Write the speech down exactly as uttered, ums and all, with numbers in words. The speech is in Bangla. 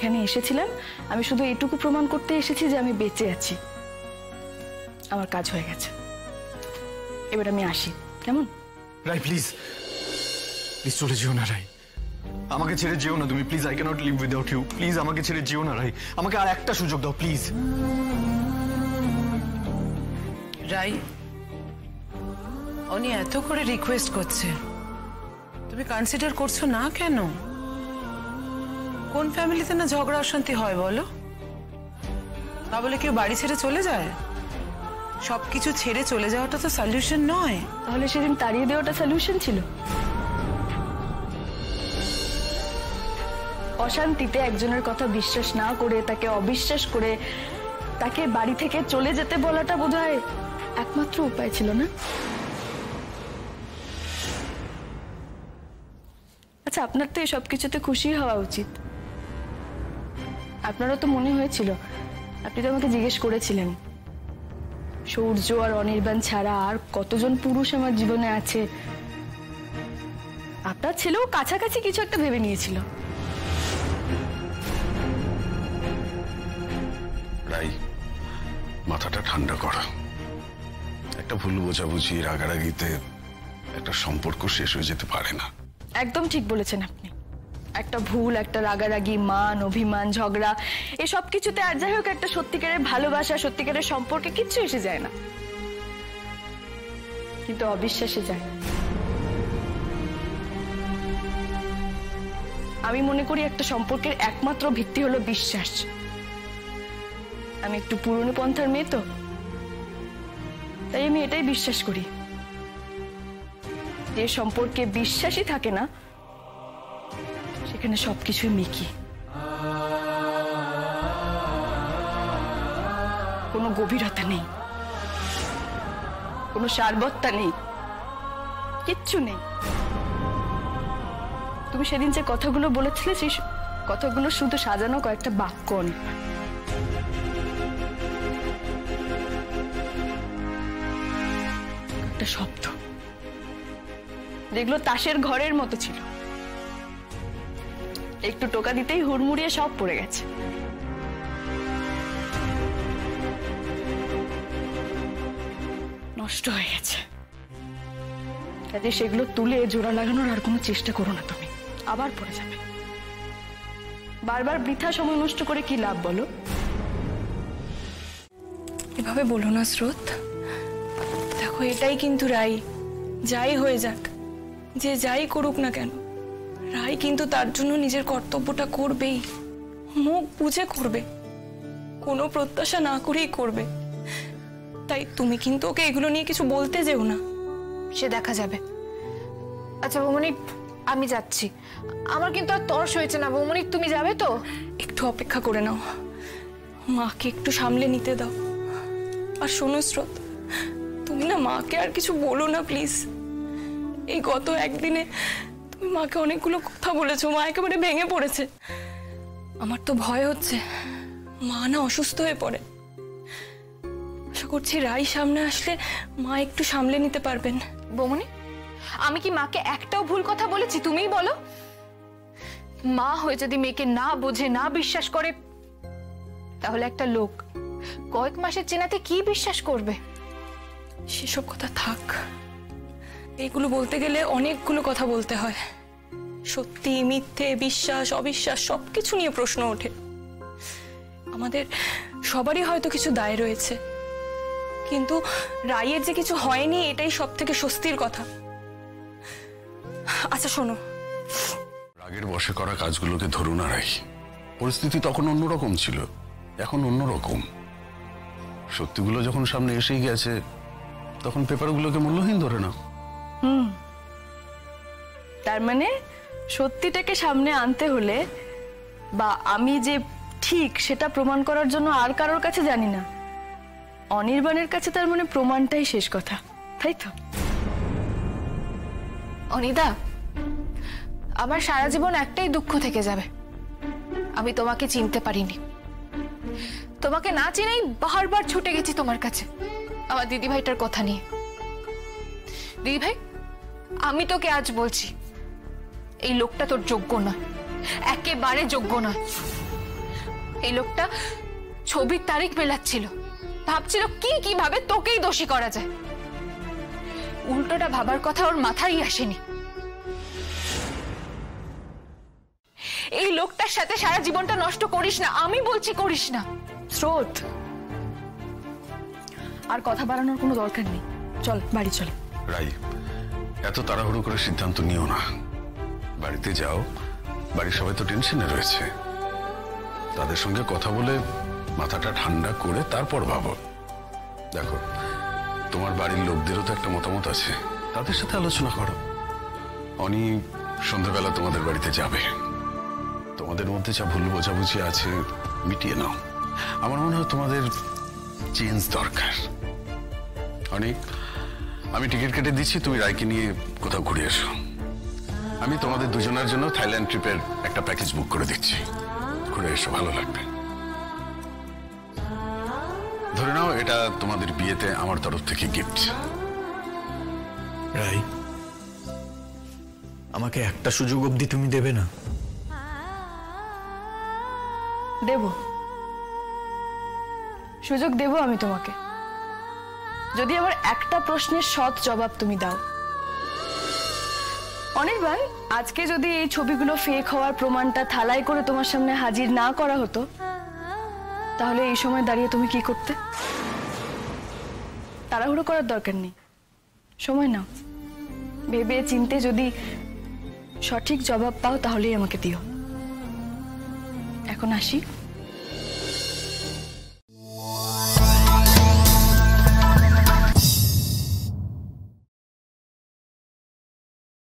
এখানে এসেছিলাম, আমি শুধু এটুকু প্রমাণ করতে এসেছি যে আমি বেঁচে আছি। আমার কাজ হয়ে গেছে, এবার আমি আসি, কেমন? রাই প্লিজ, প্লিজ চলে যেও না রাই, আমাকে ছেড়ে যেও না তুমি please. I cannot leave without you, please আমাকে ছেড়ে যেও না রাই, আমাকে আর একটা সুযোগ দাও প্লিজ। রাই, উনি এত করে রিকোয়েস্ট করছে, তুমি কনসিডার করছো না কেন? কোন ফ্যামিলিতে না ঝগড়া অশান্তি হয় বলো? তা বলে কেউ বাড়ি ছেড়ে চলে যায়? সবকিছু ছেড়ে চলে যাওয়াটা তো সলিউশন নয়। তাহলে সেদিন তাড়িয়ে দেওয়াটা সলিউশন ছিল? অশান্তিতে একজনের কথা বিশ্বাস না করে, তাকে অবিশ্বাস করে তাকে বাড়ি থেকে চলে যেতে বলাটা বোধহয় একমাত্র উপায় ছিল না? আচ্ছা, আপনার তো এই সব কিছুতে খুশি হওয়া উচিত। আপনারও তো মনে হয়েছিল, আপনি তো আমাকে জিজ্ঞেস করেছিলেন সূর্য আর অনির্বাণ ছাড়া আর কতজন পুরুষ আমার জীবনে আছে। আপনার ছেলেও কাছাকাছি কিছু একটা ভেবে নিয়েছিল। রাই, মাথাটা ঠান্ডা করা। একটা ভুল বোঝাবুঝি, রাগারাগিতে একটা সম্পর্ক শেষ হয়ে যেতে পারে না। একদম ঠিক বলেছেন আপনি। একটা ভুল, একটা রাগারাগি, মান অভিমান, ঝগড়া, এসব কিছুতে আর যাই হোক একটা সত্যিকারের ভালোবাসা, সত্যিকারের সম্পর্কে কিচ্ছু এসে যায় না, কিন্তু অবিশ্বাসে যায়। আমি মনে করি একটা সম্পর্কের একমাত্র ভিত্তি হলো বিশ্বাস। আমি একটু পুরনো পন্থার মেয়ে তো, তাই আমি এটাই বিশ্বাস করি, যে সম্পর্কে বিশ্বাসই থাকে না সেখানে সবকিছুই মিকি। কোনো গভীরতা নেই, কোনো সারবত্তা নেই, কিচ্ছু নেই। তুমি সেদিন যে কথাগুলো বলেছিলে, সেই কথাগুলো শুধু সাজানো কয়েকটা বাক্য, অনেক একটা শব্দ, যেগুলো তাসের ঘরের মতো ছিল। একটু টোকা দিতেই হুড়মুড়িয়ে সব পড়ে গেছে। নষ্ট হয়ে গেছে। কাজে সেগুলো তুলে জোড়া লাগানোর আর কোনো চেষ্টা করো না তুমি, আবার পড়ে যাবে। বারবার বৃথা সময় নষ্ট করে কি লাভ বলো? এভাবে বলো না স্রোত। দেখো, এটাই কিন্তু রাই, যাই হয়ে যাক, যে যাই করুক না কেন, রাই কিন্তু তার জন্য নিজের কর্তব্যটা করবেই, মুখ বুঝে করবে, কোনো প্রত্যাশা না করেই করবে। তাই তুমি কিন্তু ওকে এগুলো নিয়ে কিছু বলতে যেও না। সে দেখা যাবে। আচ্ছা বৌমনি, আমি যাচ্ছি, আমার কিন্তু আর তর্স হয়েছে না। বৌমনি, তুমি যাবে তো? একটু অপেক্ষা করে নাও, মাকে একটু সামলে নিতে দাও। আর শোনো স্রোত, তুমি না মাকে আর কিছু বলো না প্লিজ। এই গত একদিনে তুমি মাকে অনেকগুলো কথা বলেছো, মা একেবারে ভেঙে পড়েছে। আমার তো ভয় হচ্ছে মা না অসুস্থ হয়ে পড়ে। আশা করছি রাই সামনে আসলে মা একটু সামলে নিতে পারবেন। বৌমনি, আমি কি মাকে একটাও ভুল কথা বলেছি? তুমিই বলো। মা হয়ে যদি মেয়েকে না বোঝে, না বিশ্বাস করে, তাহলে একটা লোক কয়েক মাসের চেনাতে কি বিশ্বাস করবে? সেসব কথা থাক, এইগুলো বলতে গেলে অনেকগুলো কথা বলতে হয়। সত্যি মিথ্যে, বিশ্বাস অবিশ্বাস সবকিছু নিয়ে প্রশ্ন ওঠে। আমাদের সবারই হয়তো কিছু দায় রয়েছে, কিন্তু রাইয়ের যে কিছু হয়নি এটাই সব থেকে স্বস্তির কথা। আচ্ছা শোনো, রাগের বশে করা কাজগুলোকে ধরুন না রাই। পরিস্থিতি তখন অন্যরকম ছিল, এখন অন্যরকম। সত্যিগুলো যখন সামনে এসেই গেছে, তখন পেপারগুলোকে মূল্যহীন ধরে না। হুম, তার মানে সত্যিটাকে সামনে আনতে হলে, বা আমি যে ঠিক সেটা প্রমাণ করার জন্য আর কারোর কাছে জানি না, অনির্বাণের কাছে তার মানে প্রমাণটাই শেষ কথা, তাই তো? অনিদা, আমার সারা জীবন একটাই দুঃখ থেকে যাবে, আমি তোমাকে চিনতে পারিনি। তোমাকে না চিনেই বারবার ছুটে গেছি তোমার কাছে আমার দিদি ভাইটার কথা নিয়ে। দিদি ভাই, আমি তোকে আজ বলছি, এই লোকটা তোর যোগ্য নয়, একেবারে যোগ্য নয়। এই লোকটা ছবির তারিখ মেলাচ্ছিল, ভাবছিল কি কিভাবে তোকেই দোষী করা যায়। উল্টোটা ভাবার কথা ওর মাথায় আসেনি। এই লোকটার সাথে সারা জীবনটা নষ্ট করিস না, আমি বলছি করিস না। স্রোত, আর কথা বাড়ানোর কোনো দরকার নেই, চল বাড়ি চল। রাই, এত তাড়াহুড়ো করে সিদ্ধান্ত নিও না। বাড়িতে যাও, বাড়ির সবাই তো টেনশনে রয়েছে। তাদের সঙ্গে কথা বলে মাথাটা ঠান্ডা করে তারপর ভাবো। দেখো, তোমার বাড়ির লোকদেরও তো একটা মতামত আছে, তাদের সাথে আলোচনা করো। অনি সন্ধ্যাবেলা তোমাদের বাড়িতে যাবে, তোমাদের মধ্যে যা ভুল বোঝাবুঝি আছে মিটিয়ে নাও। আমার মনে হয় তোমাদের চেঞ্জ দরকার। অনেক, আমি টিকিট কেটে দিচ্ছি, তুমি রায়কে নিয়ে কোথাও ঘুরে এসো। আমি তোমাদের দুজনের জন্য থাইল্যান্ড ট্রিপের একটা প্যাকেজ বুক করে দিচ্ছি, ঘুরে এসো, ভালো লাগবে। ধরে নাও এটা তোমাদের বিয়েতে আমার তরফ থেকে গিফট। রাই, আমাকে একটা সুযোগ অবধি তুমি দেবে না? দেব, সুযোগ দেব আমি তোমাকে, যদি আমার একটা প্রশ্নের সৎ জবাব তুমি দাও। অনির্বাণ, আজকে যদি এই ছবিগুলো ফেক হওয়ার প্রমাণটা থালায় করে তোমার সামনে হাজির না করা হতো, তাহলে এই সময় দাঁড়িয়ে তুমি কি করতে? তাড়াহুড়ো করার দরকার নেই, সময় নাও, ভেবে চিনতে যদি সঠিক জবাব পাও তাহলেই আমাকে দিও। এখন আসি।